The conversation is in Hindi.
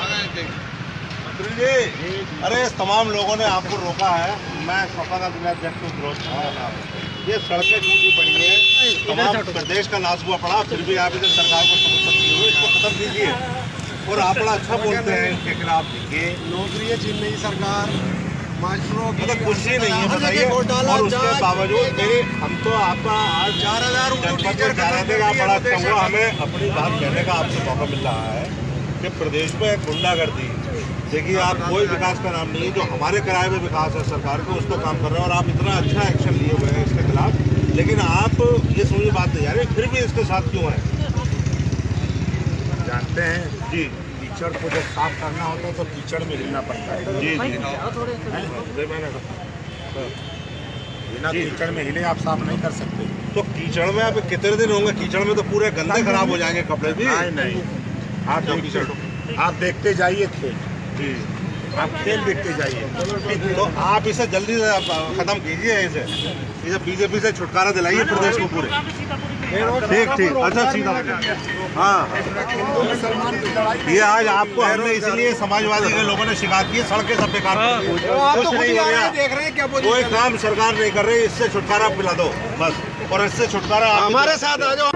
मंत्री जी, अरे तमाम लोगों ने आपको रोका है। मैं सपा का जिलाध्यक्ष हूँ विरोध कर रहा हूँ। ये सड़कें टूटी पड़ी हैं, तमाम प्रदेश का नाश हुआ पड़ा, फिर भी आप इधर सरकार को समर्थन दिए हुए, इसको खत्म कीजिए। और आप बड़ा अच्छा बोलते हैं इनके खिलाफ। ये नौकरी छीन रही सरकार, मास्टरों की मतलब कुछ ही नहीं है, बताइए। और उसके बावजूद मेरी हम तो आपका आज 4000 जनपद में जा रहे थे, आप बड़ा अच्छा हुआ हमें अपनी बात कहने का आपसे मौका मिल रहा है कि प्रदेश में गुंडागर्दी, देखिए आप कोई विकास का नाम नहीं है। जो हमारे किराए में विकास है सरकार को, उसको काम कर रहे हैं और आप इतना अच्छा एक्शन लिए हुए हैं इसके खिलाफ, लेकिन आप ये समझ बात नहीं आ रही, फिर भी इसके साथ क्यों है? जानते हैं जी, कीचड़ को जब साफ करना होता है तो कीचड़ में हिलना पड़ता है। जी जी, बिना कीचड़ में हिले आप साफ नहीं कर सकते। तो कीचड़ में आप कितने दिन होंगे? कीचड़ में तो पूरे गंदे खराब हो जाएंगे कपड़े भी। नहीं, आप देखते जाइए खेल जी, आप खेल देखते जाइए। तो आप इसे जल्दी से खत्म कीजिए, इसे बीजेपी से छुटकारा दिलाइए प्रदेश को पूरे। ठीक ठीक, अच्छा सीधा। हाँ, ये आज आपको हमने इसलिए समाजवादी के लोगों ने शिकायत की, सड़कें सब बेकार कुछ नहीं हो रहा, कोई काम सरकार नहीं कर रही, इससे छुटकारा पिला दो बस, और इससे छुटकारा हमारे साथ आ जाओ।